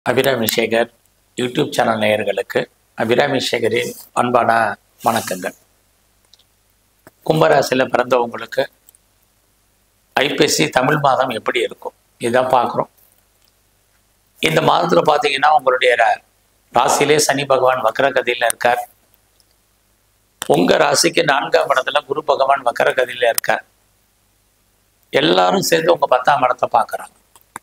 Abirami Sekar YouTube channel நேயர்களுக்கு அபிராமி சேகரின் அன்பான வணக்கங்கள். கும்பராசியில் பிறந்தவங்களுக்கு ஐப்பசி தமிழ் மாதம் எப்படி இருக்கும் இதுதான் பார்க்குறோம். இந்த மாதத்தில் பார்த்தீங்கன்னா உங்களுடைய ராசியிலே சனி பகவான் வக்கரகதியில் இருக்கார். உங்கள் ராசிக்கு 4ஆம் இடத்துல குரு பகவான் வக்கரகதியில் இருக்கார். எல்லாரும் சேர்ந்து உங்கள் 10ஆம் இடத்தை பார்க்குறாங்க.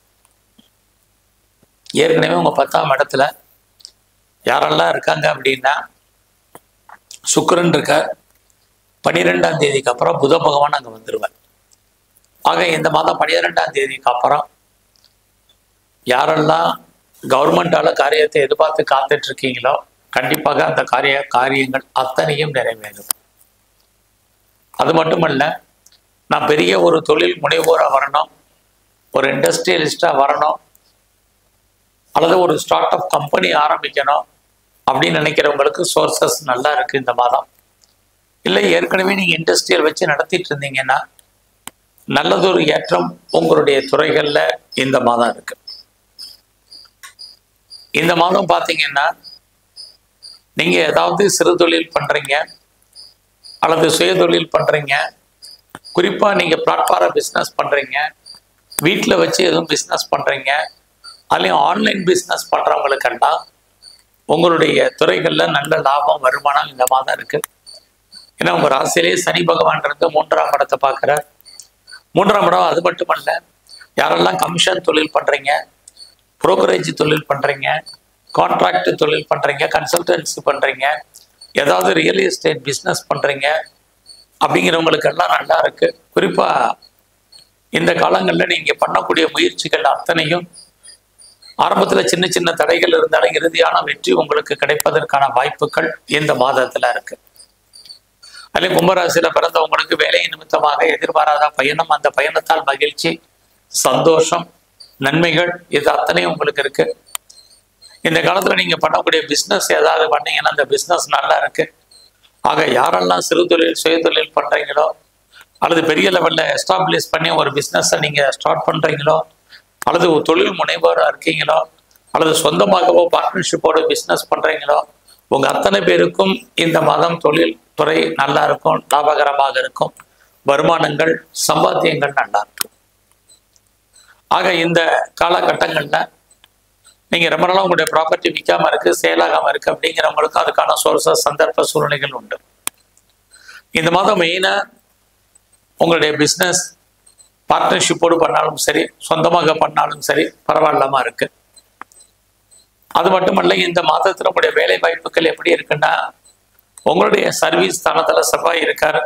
ஏற்கனவே உங்கள் 10ஆம் இடத்துல யாரெல்லாம் இருக்காங்க அப்படின்னா சுக்கிரன் இருக்கார். 12ஆம் தேதிக்கு அப்புறம் புத பகவான் அங்கே வந்துடுவார். ஆக இந்த மாதம் 12ஆம் தேதிக்கு அப்புறம் யாரெல்லாம் கவர்மெண்டால காரியத்தை எதிர்பார்த்து காத்துட்டு இருக்கீங்களோ கண்டிப்பாக அந்த காரியங்கள் அத்தனையும் நிறைவேறும். அது மட்டுமல்ல, நான் பெரிய ஒரு தொழில் முனைவோராக வரணும், ஒரு இண்டஸ்ட்ரியலிஸ்டாக வரணும், அல்லது ஒரு ஸ்டார்ட் அப் கம்பெனி ஆரம்பிக்கணும் அப்படின்னு நினைக்கிறவங்களுக்கு சோர்சஸ் நல்லா இருக்குது இந்த மாதம். இல்லை ஏற்கனவே நீங்கள் இண்டஸ்ட்ரியல் வச்சு நடத்திட்டு இருந்தீங்கன்னா நல்லதொரு ஏற்றம் உங்களுடைய துறைகளில் இந்த மாதம் இருக்கு. இந்த மாதம் பார்த்தீங்கன்னா நீங்கள் ஏதாவது சிறு தொழில் பண்ணுறீங்க அல்லது சுய தொழில் பண்ணுறீங்க, குறிப்பாக நீங்கள் பிளாட்ஃபார்ம் பிஸ்னஸ் பண்ணுறீங்க, வீட்டில் வச்சு எதுவும் பிஸ்னஸ் பண்ணுறீங்க, அதுலேயும் ஆன்லைன் பிஸ்னஸ் பண்ணுறவங்களுக்கெல்லாம் உங்களுடைய துறைகளில் நல்ல லாபம் வருமானம் இந்த மாதம் இருக்குது. ஏன்னா உங்கள் ராசியிலே சனி பகவான் இருந்து 3ஆம் இடத்தை பார்க்குறார். 3ஆம் இடம் அது மட்டுமல்ல, யாரெல்லாம் கமிஷன் தொழில் பண்ணுறீங்க, புரோக்கரேஜ் தொழில் பண்ணுறீங்க, கான்ட்ராக்ட் தொழில் பண்ணுறீங்க, கன்சல்டன்சி பண்ணுறீங்க, ஏதாவது ரியல் எஸ்டேட் பிஸ்னஸ் பண்ணுறீங்க அப்படிங்கிறவங்களுக்கெல்லாம் நல்லா இருக்குது. குறிப்பாக இந்த காலங்களில் நீங்கள் பண்ணக்கூடிய முயற்சிகள் அத்தனையும் ஆரம்பத்தில் சின்ன சின்ன தடைகள் இருந்தாலும் இறுதியான வெற்றி உங்களுக்கு கிடைப்பதற்கான வாய்ப்புகள் இந்த மாதத்தில் இருக்கு. அதில் கும்பராசியில் பிறந்தவங்களுக்கு வேலை நிமித்தமாக எதிர்பாராத பயணம், அந்த பயணத்தால் மகிழ்ச்சி, சந்தோஷம், நன்மைகள் இது அத்தனையும் உங்களுக்கு இருக்கு. இந்த காலத்தில் நீங்கள் பண்ணக்கூடிய பிஸ்னஸ் ஏதாவது பண்ணீங்கன்னா அந்த பிஸ்னஸ் நல்லா இருக்கு. ஆக யாரெல்லாம் சிறு தொழில் சுய தொழில் பண்ணுறீங்களோ அல்லது பெரிய லெவலில் எஸ்டாப்ளிஷ் பண்ணி ஒரு பிஸ்னஸை நீங்கள் ஸ்டார்ட் பண்ணுறீங்களோ அல்லது ஒரு தொழில் முனைவோராக இருக்கீங்களோ அல்லது சொந்தமாகவோ பார்ட்னர்ஷிப்போடு பிஸ்னஸ் பண்ணுறீங்களோ உங்கள் அத்தனை பேருக்கும் இந்த மாதம் தொழில் துறை நல்லா இருக்கும், லாபகரமாக இருக்கும், வருமானங்கள் சம்பாத்தியங்கள் நல்லா இருக்கும். ஆக இந்த காலகட்டங்களில் நீங்கள் ரொம்ப நாளாக உங்களுடைய ப்ராப்பர்ட்டி விற்காமல் இருக்குது, சேலாகாமல் இருக்குது அப்படிங்கிறவங்களுக்கும் அதுக்கான சோர்சஸ் சந்தர்ப்ப சூழ்நிலைகள் உண்டு. இந்த மாதம் மெயினாக உங்களுடைய பிஸ்னஸ் பார்ட்னர்ஷிப்போடு பண்ணாலும் சரி, சொந்தமாக பண்ணாலும் சரி பரவாயில்லாமல் இருக்கு. அது மட்டுமல்ல, இந்த மாதத்தில் உங்களுடைய வேலை வாய்ப்புகள் எப்படி இருக்குன்னா உங்களுடைய சர்வீஸ் ஸ்தானத்தில் செவ்வாய் இருக்கார்.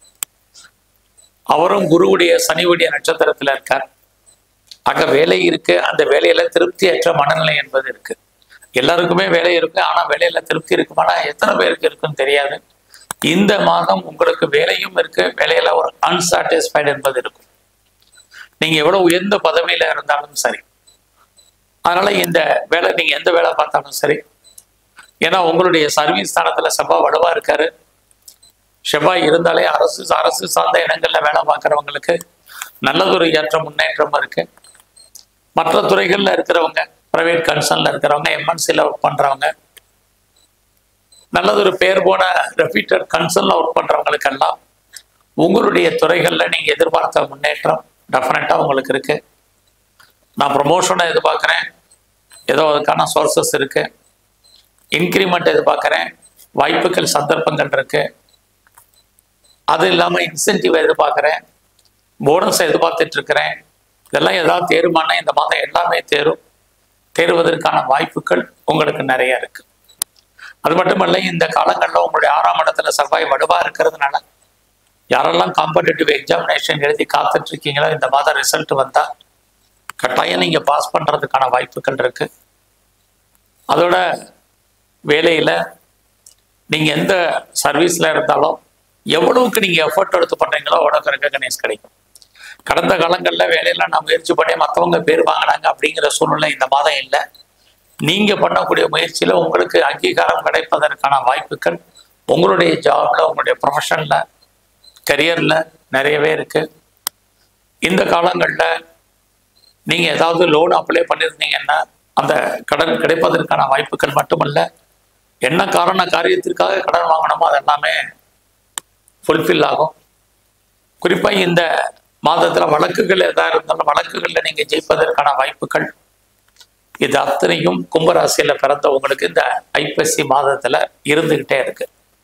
அவரும் குருவுடைய சனிவுடைய நட்சத்திரத்தில் இருக்கார். ஆக வேலை இருக்கு, அந்த வேலையில திருப்தியற்ற மனநிலை என்பது இருக்கு. எல்லாருக்குமே வேலை இருக்கு, ஆனால் வேலையில திருப்தி இருக்குமானா எத்தனை பேருக்கு இருக்குன்னு தெரியாது. இந்த மாதம் உங்களுக்கு வேலையும் இருக்கு, வேலையில ஒரு அன்சாட்டிஸ்ஃபைடு என்பது இருக்கும். நீங்கள் எவ்வளோ உயர்ந்த பதவியில் இருந்தாலும் சரி, அதனால் இந்த வேலை நீங்கள் எந்த வேலை பார்த்தாலும் சரி, ஏன்னா உங்களுடைய சர்வீஸ் ஸ்தானத்தில் செவ்வாய் வலுவாக இருக்காரு. செவ்வாய் இருந்தாலே அரசு சார்ந்த இடங்களில் வேலை பார்க்குறவங்களுக்கு நல்லதொரு ஏற்ற முன்னேற்றம் இருக்குது. மற்ற துறைகளில் இருக்கிறவங்க, ப்ரைவேட் கன்சர்னில் இருக்கிறவங்க, எம்என்சியில் ஒர்க் பண்ணுறவங்க, நல்லதொரு பேர் போன ரெப்யூட்டட் கன்சர்னில் ஒர்க் பண்ணுறவங்களுக்கெல்லாம் உங்களுடைய துறைகளில் நீங்கள் எதிர்பார்த்த முன்னேற்றம் டெஃபினட்டாக உங்களுக்கு இருக்குது. நான் ப்ரொமோஷனை எதிர்பார்க்குறேன், ஏதோ அதுக்கான சோர்சஸ் இருக்குது. இன்க்ரிமெண்ட் எதிர்பார்க்குறேன், வாய்ப்புகள் சந்தர்ப்பங்கள் இருக்குது. அது இல்லாமல் இன்சென்டிவ் எதிர்பார்க்குறேன், போனஸை எதிர்பார்த்துட்டு இருக்கிறேன். இதெல்லாம் ஏதாவது தேருமானா இந்த மாதம் எல்லாமே தேருவதற்கான வாய்ப்புகள் உங்களுக்கு நிறைய இருக்குது. அது மட்டுமல்ல, இந்த காலங்களில் உங்களுடைய 6ஆம் இடத்துல செவ்வாய் வலுவாக இருக்கிறதுனால யாரெல்லாம் காம்படிட்டிவ் எக்ஸாமினேஷன் எழுதி காத்துட்டு இருக்கீங்களோ இந்த மாதம் ரிசல்ட் வந்தால் கட்டாயம் நீங்கள் பாஸ் பண்ணுறதுக்கான வாய்ப்புகள் இருக்குது. அதோட வேலையில் நீங்கள் எந்த சர்வீஸில் இருந்தாலும் எவ்வளவுக்கு நீங்கள் எஃபர்ட் எடுத்து பண்ணுறீங்களோ அவ்வளோக்கு ரெகக்னைஸ் கிடைக்கும். கடந்த காலங்களில் வேலையெல்லாம் நான் முயற்சி பண்ணி மற்றவங்க பேர் வாங்கினாங்க அப்படிங்கிற சூழ்நிலை இந்த மாதம் இல்லை. நீங்கள் பண்ணக்கூடிய முயற்சியில் உங்களுக்கு அங்கீகாரம் கிடைப்பதற்கான வாய்ப்புகள் உங்களுடைய ஜாபில், உங்களுடைய ப்ரொஃபஷனில், கரியரில் நிறையவே இருக்குது. இந்த காலங்களில் நீங்கள் ஏதாவது லோன் அப்ளை பண்ணியிருந்தீங்கன்னா அந்த கடன் கிடைப்பதற்கான வாய்ப்புகள் மட்டுமல்ல, என்ன காரியத்திற்காக கடன் வாங்கணுமோ அது எல்லாமே ஃபுல்ஃபில் ஆகும். குறிப்பாக இந்த மாதத்தில் வழக்குகள் எதாக இருந்தாலும் வழக்குகளில் நீங்கள் ஜெயிப்பதற்கான வாய்ப்புகள் இது அத்தனையும் கும்பராசியில் பிறந்தவங்களுக்கு இந்த ஐப்பசி மாதத்தில் இருந்துக்கிட்டே இருக்கு.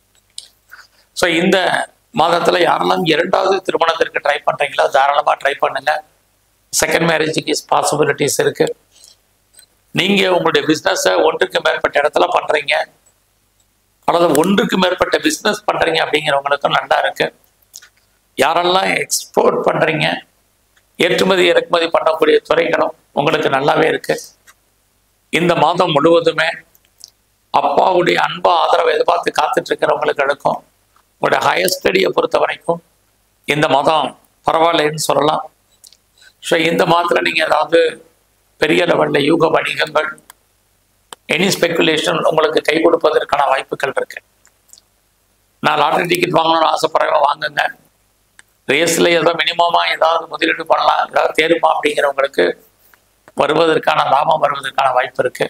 ஸோ இந்த மாதத்தில் யாரெல்லாம் 2வது திருமணத்திற்கு ட்ரை பண்ணுறீங்களோ தாராளமாக ட்ரை பண்ணுங்க. செகண்ட் மேரேஜுக்கு பாசிபிலிட்டிஸ் இருக்கு. நீங்கள் உங்களுடைய பிஸ்னஸை ஒன்றுக்கு மேற்பட்ட இடத்துல பண்ணுறீங்க அல்லது ஒன்றுக்கு மேற்பட்ட பிஸ்னஸ் பண்ணுறீங்க அப்படிங்கிறவங்களுக்கும் நல்லா இருக்கு. யாரெல்லாம் எக்ஸ்போர்ட் பண்ணுறீங்க, ஏற்றுமதி இறக்குமதி பண்ணக்கூடிய துறைகளும் உங்களுக்கு நல்லாவே இருக்கு. இந்த மாதம் முழுவதுமே அப்பாவுடைய அன்பு ஆதரவை எதிர்பார்த்து காத்துட்டு இருக்கிறவங்களுக்கு இருக்கும். உங்களுடைய ஹையர் ஸ்டடியை பொறுத்த வரைக்கும் இந்த மாதம் பரவாயில்லைன்னு சொல்லலாம். ஸோ இந்த மாதத்தில் நீங்கள் ஏதாவது பெரிய லெவலில் யூக வணிகங்கள், எனி ஸ்பெக்குலேஷன் உங்களுக்கு கை கொடுப்பதற்கான வாய்ப்புகள் இருக்கு. நான் லாட்டரி டிக்கெட் வாங்கணும்னு ஆசைப்படுறவங்க வாங்குங்க. ரேஸில் ஏதோ மினிமமாக ஏதாவது முதலீடு பண்ணலாம், ஏதாவது தேருமா அப்படிங்கிறவங்களுக்கு வருவதற்கான லாபம் வருவதற்கான வாய்ப்பு இருக்கு.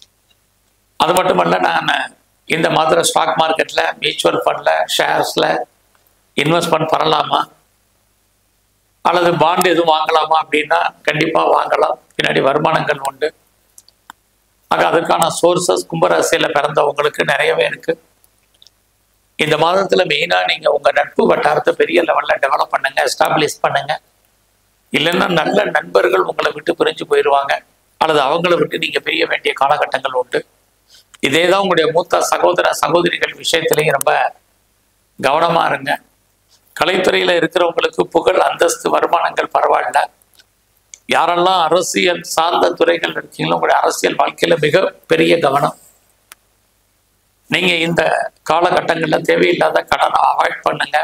அது மட்டுமல்ல, நான் இந்த மாதத்தில் ஸ்டாக் மார்க்கெட்டில், மியூச்சுவல் ஃபண்டில், ஷேர்ஸில் இன்வெஸ்ட்மெண்ட் பண்ணலாமா அல்லது பாண்ட் எதுவும் வாங்கலாமா அப்படின்னா கண்டிப்பாக வாங்கலாம். பின்னாடி வருமானங்கள் உண்டு. ஆக அதற்கான சோர்சஸ் கும்பராசியில் பிறந்தவங்களுக்கு நிறையவே இருக்கு. இந்த மாதத்தில் மெயினாக நீங்கள் உங்கள் நட்பு வட்டாரத்தை பெரிய லெவலில் டெவலப் பண்ணுங்க, எஸ்டாப்ளிஷ் பண்ணுங்க. இல்லைன்னா நல்ல நண்பர்கள் உங்களை விட்டு பிரிஞ்சு போயிடுவாங்க அல்லது அவங்கள விட்டு நீங்கள் பிரிய வேண்டிய காலகட்டங்கள் உண்டு. இதே தான் உங்களுடைய மூத்த சகோதர சகோதரிகள் விஷயத்திலையும் ரொம்ப கவனமாக இருங்க. கலைத்துறையில் இருக்கிறவங்களுக்கு புகழ், அந்தஸ்து, வருமானங்கள் பரவாயில்ல. யாரெல்லாம் அரசியல் சார்ந்த துறைகள் இருக்கீங்களோ உங்களுடைய அரசியல் வாழ்க்கையில மிக பெரிய கவனம். நீங்க இந்த காலகட்டங்களில் தேவையில்லாத கடனை அவாய்ட் பண்ணுங்க.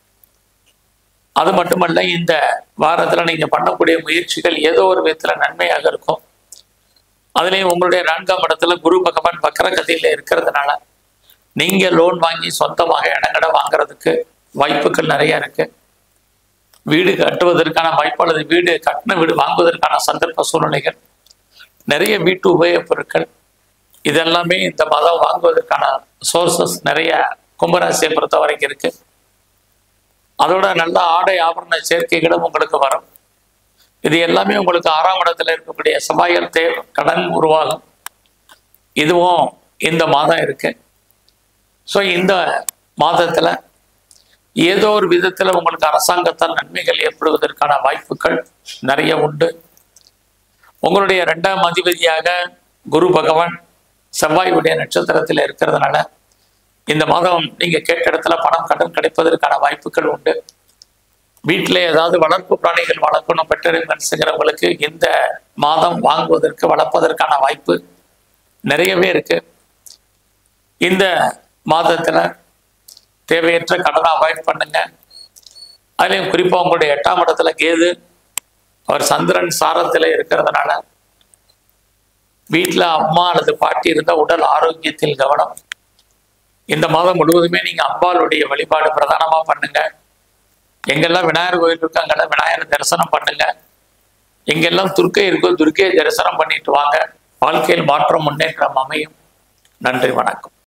அது மட்டுமல்ல, இந்த வாரத்தில் நீங்க பண்ணக்கூடிய முயற்சிகள் ஏதோ ஒரு விதத்தில் நன்மையாக இருக்கும். அதுலேயும் உங்களுடைய 4ஆம் இடத்துல குரு பகவான் வக்கரகதியில் இருக்கிறதுனால நீங்க லோன் வாங்கி சொந்தமாக இடங்கட வாங்குறதுக்கு வாய்ப்புகள் நிறைய இருக்கு. வீடு கட்டுவதற்கான வாய்ப்பு அல்லது வீடு கட்டின வீடு வாங்குவதற்கான சந்தர்ப்ப சூழ்நிலைகள், நிறைய வீட்டு உபயோகப் பொருட்கள் இதெல்லாமே இந்த மாதம் வாங்குவதற்கான சோர்சஸ் நிறைய கும்பராசியை பொறுத்த வரைக்கும் இருக்கு. அதோட நல்ல ஆடை ஆபரண சேர்க்கைகளும் உங்களுக்கு வரும். இது எல்லாமே உங்களுக்கு 6ஆம் இடத்துல இருக்கக்கூடிய செவ்வாயில் கடன் உருவாகும். இதுவும் இந்த மாதம் இருக்கு. ஸோ இந்த மாதத்துல ஏதோ ஒரு விதத்தில் உங்களுக்கு அரசாங்கத்தால் நன்மைகள் ஏற்படுவதற்கான வாய்ப்புகள் நிறைய உண்டு. உங்களுடைய 2ஆம் அதிபதியாக குரு பகவான் செவ்வாயுடைய நட்சத்திரத்தில் இருக்கிறதுனால இந்த மாதம் நீங்க கேட்ட இடத்துல பணம் கடன் கிடைப்பதற்கான வாய்ப்புகள் உண்டு. வீட்டில் ஏதாவது வளர்ப்பு பிராணிகள் வளர்க்கணும் பெற்றவங்களுக்கு இந்த மாதம் வாங்குவதற்கு வளர்ப்பதற்கான வாய்ப்பு நிறையவே இருக்கு. இந்த மாதத்துல தேவையற்ற கடனை அவாய்ட் பண்ணுங்க. அதுலேயும் குறிப்பாக உங்களுடைய 8ஆம் இடத்துல கேது, அவர் சந்திரன் சாரத்தில் இருக்கிறதுனால வீட்டில் அம்மா அல்லது பாட்டி இருந்தால் உடல் ஆரோக்கியத்தில் கவனம். இந்த மாதம் முழுவதுமே நீங்கள் அம்பாளுடைய வழிபாடு பிரதானமாக பண்ணுங்க. எங்கெல்லாம் விநாயகர் கோயில் இருக்கோ அங்கெல்லாம் விநாயகரை தரிசனம் பண்ணுங்க. எங்கெல்லாம் துர்க்கை இருக்கோ துர்க்கையை தரிசனம் பண்ணிட்டு வாங்க. வாழ்க்கையில் மாற்றம் முன்னேற்றம் அமையும். நன்றி, வணக்கம்.